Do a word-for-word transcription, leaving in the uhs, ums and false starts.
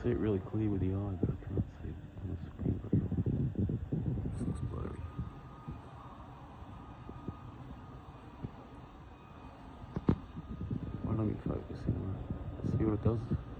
see it really clear with the eye, but I can't see it on the screen very well. It looks blurry. Why don't we focus anyway? See what it does?